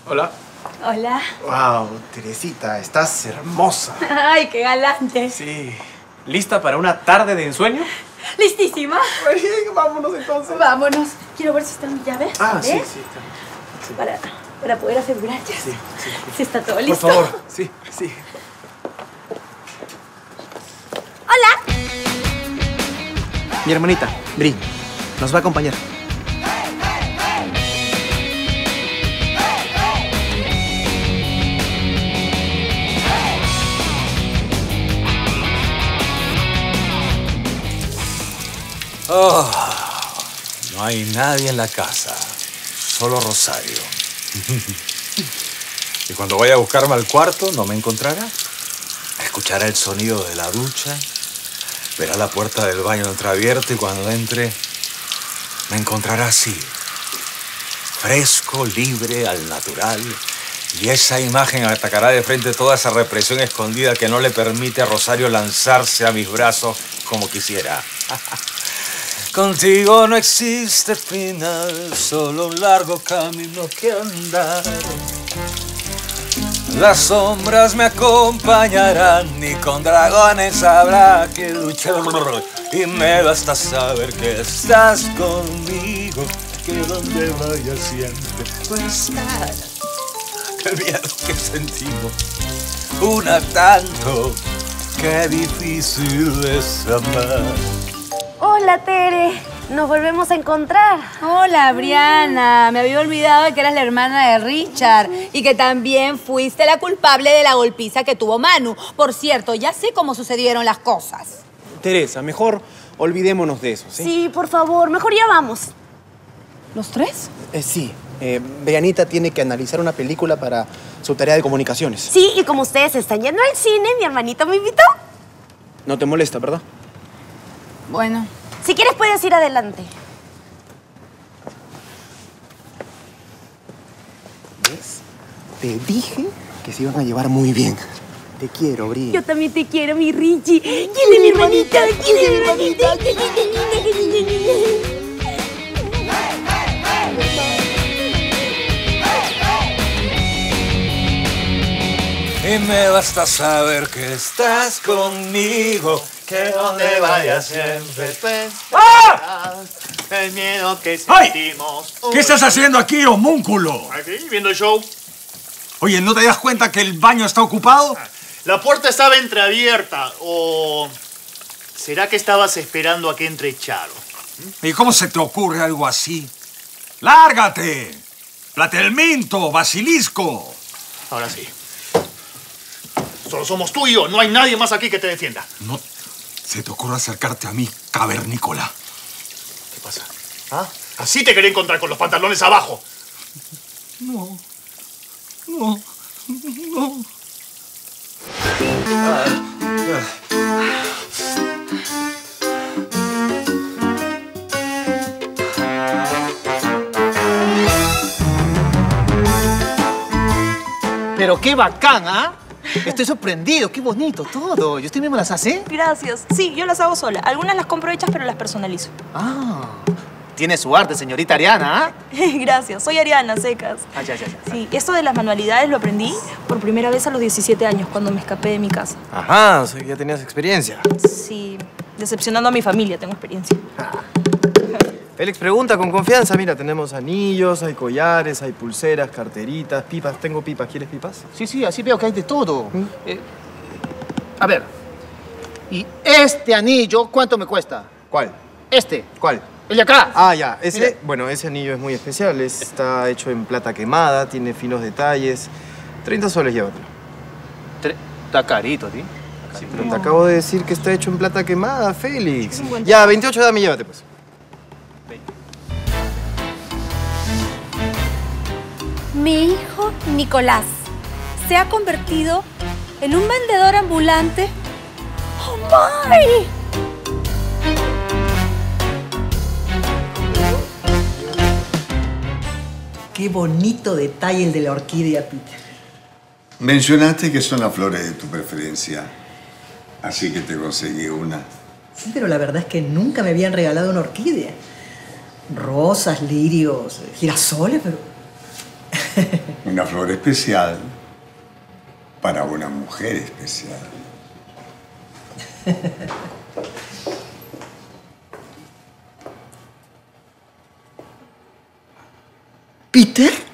Hola. Hola. Wow, Teresita, estás hermosa. Ay, qué galante. Sí. ¿Lista para una tarde de ensueño? Listísima. Bien, vámonos entonces. Vámonos. Quiero ver si están mis llaves. Ah, sí, ¿ves? sí, está. Sí. Para poder asegurar ya. Sí, sí. Si está todo listo. Por favor. Sí, sí. Hola. Mi hermanita, Bri, nos va a acompañar. Oh, no hay nadie en la casa, solo Rosario. Y cuando vaya a buscarme al cuarto, no me encontrará. Escuchará el sonido de la ducha, verá la puerta del baño entreabierta y cuando entre, me encontrará así, fresco, libre, al natural. Y esa imagen atacará de frente toda esa represión escondida que no le permite a Rosario lanzarse a mis brazos como quisiera. Contigo no existe final, solo un largo camino que andar. Las sombras me acompañarán y con dragones habrá que luchar. Y me basta saber que estás conmigo, que donde vaya siempre voy a estar. El miedo que sentimos, una tanto, qué difícil es amar. Hola, Tere. Nos volvemos a encontrar. Hola, Briana. Me había olvidado de que eras la hermana de Richard y que también fuiste la culpable de la golpiza que tuvo Manu. Por cierto, ya sé cómo sucedieron las cosas. Teresa, mejor olvidémonos de eso, ¿sí? Sí, por favor. Mejor ya vamos. ¿Los tres? Sí. Brianita tiene que analizar una película para su tarea de comunicaciones. Sí, y como ustedes están yendo al cine, mi hermanito me invitó. No te molesta, ¿verdad? Bueno. Si quieres, puedes ir adelante. ¿Ves? Te dije que se iban a llevar muy bien. Te quiero, Bri. Yo también te quiero, mi Richie. ¿Quién es mi hermanita? ¿Quién es mi hermanita? Y me basta saber que estás conmigo, que donde vayas siempre te... ¡Ah! El miedo que sentimos. ¿Qué estás haciendo aquí, homúnculo? Aquí, viendo el show. Oye, ¿no te das cuenta que el baño está ocupado? La puerta estaba entreabierta. ¿O será que estabas esperando a que entre Charo? ¿Y cómo se te ocurre algo así? ¡Lárgate! ¡Platelminto, basilisco! Ahora sí. Solo somos tú y yo. No hay nadie más aquí que te defienda. No se te ocurre acercarte a mí, cavernícola. ¿Qué pasa? ¿Ah? Así te quería encontrar con los pantalones abajo. No. No. No. Pero qué bacán, ¿ah? Estoy sorprendido, qué bonito todo. ¿Y usted mismo las hace? Gracias. Sí, yo las hago sola. Algunas las compro hechas, pero las personalizo. Ah, tiene su arte, señorita Ariana, ¿ah? Gracias. Soy Ariana Secas. Ya. Sí, esto de las manualidades lo aprendí por primera vez a los 17 años, cuando me escapé de mi casa. Ajá, o sea que ya tenías experiencia. Sí, decepcionando a mi familia, tengo experiencia. Félix pregunta con confianza. Mira, tenemos anillos, hay collares, hay pulseras, carteritas, pipas. Tengo pipas. ¿Quieres pipas? Sí, así veo que hay de todo. A ver, ¿y este anillo cuánto me cuesta? ¿Cuál? Este. ¿Cuál? El de acá. Ah, ya. Ese, Mira. bueno, ese anillo es muy especial. Está hecho en plata quemada, tiene finos detalles. 30 soles, llévatelo. Está carito, ¿sí? Sí, pero te acabo de decir que está hecho en plata quemada, Félix. Ya, 28, dame, llévate, pues. Mi hijo Nicolás se ha convertido en un vendedor ambulante. ¡Oh, my! Qué bonito detalle el de la orquídea, Peter. Mencionaste que son las flores de tu preferencia, así que te conseguí una. Sí, pero la verdad es que nunca me habían regalado una orquídea. Rosas, lirios, girasoles, pero Una flor especial para una mujer especial. ¿Peter?